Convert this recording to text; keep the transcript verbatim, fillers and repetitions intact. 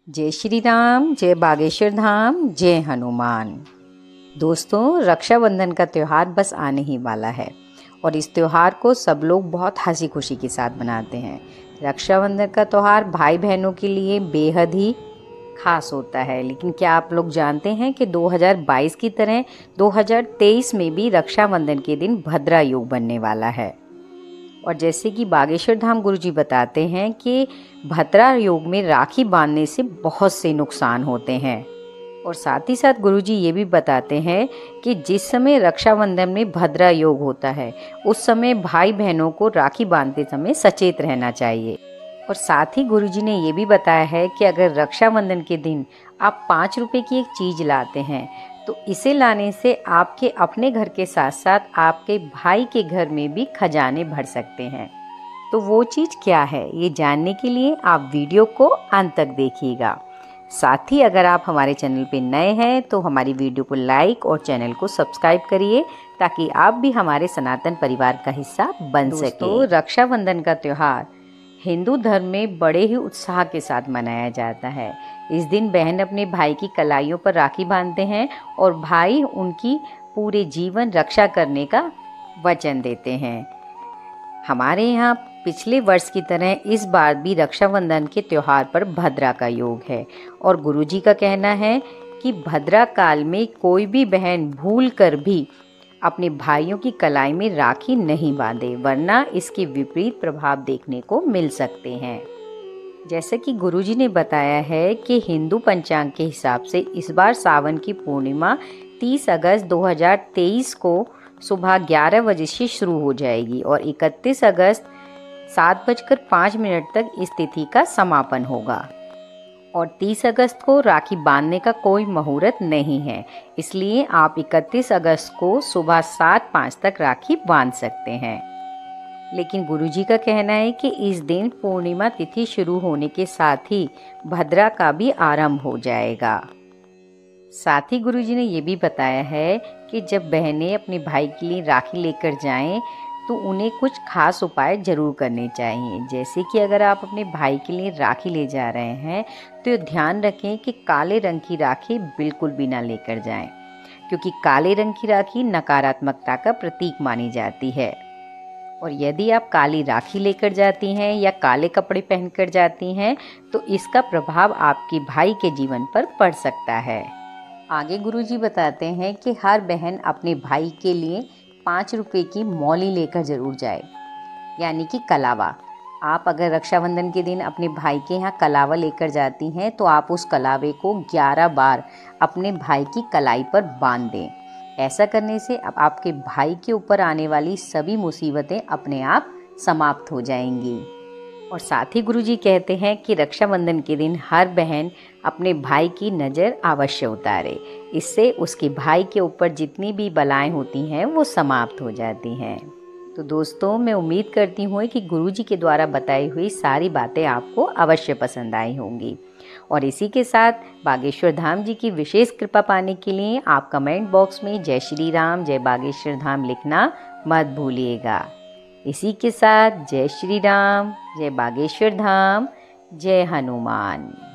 जय श्री राम, जय बागेश्वर धाम, जय हनुमान। दोस्तों, रक्षाबंधन का त्यौहार बस आने ही वाला है और इस त्यौहार को सब लोग बहुत हंसी खुशी के साथ मनाते हैं। रक्षाबंधन का त्यौहार भाई बहनों के लिए बेहद ही खास होता है। लेकिन क्या आप लोग जानते हैं कि दो हज़ार बाईस की तरह दो हज़ार तेईस में भी रक्षाबंधन के दिन भद्रा योग बनने वाला है। और जैसे कि बागेश्वर धाम गुरुजी बताते हैं कि भद्रा योग में राखी बांधने से बहुत से नुकसान होते हैं। और साथ ही साथ गुरुजी ये भी बताते हैं कि जिस समय रक्षाबंधन में भद्रा योग होता है उस समय भाई बहनों को राखी बांधते समय सचेत रहना चाहिए। और साथ ही गुरुजी ने ये भी बताया है कि अगर रक्षाबंधन के दिन आप पाँच रुपए की एक चीज़ लाते हैं तो इसे लाने से आपके अपने घर के साथ साथ आपके भाई के घर में भी खजाने भर सकते हैं। तो वो चीज़ क्या है, ये जानने के लिए आप वीडियो को अंत तक देखिएगा। साथ ही अगर आप हमारे चैनल पे नए हैं तो हमारी वीडियो को लाइक और चैनल को सब्सक्राइब करिए ताकि आप भी हमारे सनातन परिवार का हिस्सा बन सके। तो रक्षाबंधन का त्यौहार हिंदू धर्म में बड़े ही उत्साह के साथ मनाया जाता है। इस दिन बहन अपने भाई की कलाइयों पर राखी बांधते हैं और भाई उनकी पूरे जीवन रक्षा करने का वचन देते हैं। हमारे यहाँ पिछले वर्ष की तरह इस बार भी रक्षाबंधन के त्यौहार पर भद्रा का योग है और गुरुजी का कहना है कि भद्रा काल में कोई भी बहन भूल कर भी अपने भाइयों की कलाई में राखी नहीं बांधे, वरना इसके विपरीत प्रभाव देखने को मिल सकते हैं। जैसे कि गुरुजी ने बताया है कि हिंदू पंचांग के हिसाब से इस बार सावन की पूर्णिमा तीस अगस्त दो हज़ार तेईस को सुबह ग्यारह बजे से शुरू हो जाएगी और इकतीस अगस्त सात बजकर पाँच मिनट तक इस तिथि का समापन होगा। और तीस अगस्त को राखी बांधने का कोई मुहूर्त नहीं है, इसलिए आप इकतीस अगस्त को सुबह सात पाँच तक राखी बांध सकते हैं। लेकिन गुरुजी का कहना है कि इस दिन पूर्णिमा तिथि शुरू होने के साथ ही भद्रा का भी आरंभ हो जाएगा। साथ ही गुरुजी ने ये भी बताया है कि जब बहनें अपने भाई के लिए राखी लेकर जाएं तो उन्हें कुछ खास उपाय जरूर करने चाहिए। जैसे कि अगर आप अपने भाई के लिए राखी ले जा रहे हैं तो ध्यान रखें कि काले रंग की राखी बिल्कुल भी ना लेकर जाएं, क्योंकि काले रंग की राखी नकारात्मकता का प्रतीक मानी जाती है। और यदि आप काली राखी लेकर जाती हैं या काले कपड़े पहनकर जाती हैं तो इसका प्रभाव आपके भाई के जीवन पर पड़ सकता है। आगे गुरुजी बताते हैं कि हर बहन अपने भाई के लिए पाँच रुपए की मौली लेकर जरूर जाए, यानी कि कलावा। आप अगर रक्षाबंधन के दिन अपने भाई के यहाँ कलावा लेकर जाती हैं तो आप उस कलावे को ग्यारह बार अपने भाई की कलाई पर बांध दें। ऐसा करने से अब आपके भाई के ऊपर आने वाली सभी मुसीबतें अपने आप समाप्त हो जाएंगी। और साथ ही गुरुजी कहते हैं कि रक्षाबंधन के दिन हर बहन अपने भाई की नज़र अवश्य उतारे, इससे उसके भाई के ऊपर जितनी भी बलाएं होती हैं वो समाप्त हो जाती हैं। तो दोस्तों, मैं उम्मीद करती हूँ कि गुरुजी के द्वारा बताई हुई सारी बातें आपको अवश्य पसंद आई होंगी। और इसी के साथ बागेश्वर धाम जी की विशेष कृपा पाने के लिए आप कमेंट बॉक्स में जय श्री राम, जय बागेश्वर धाम लिखना मत भूलिएगा। इसी के साथ जय श्री राम, जय बागेश्वर धाम, जय हनुमान।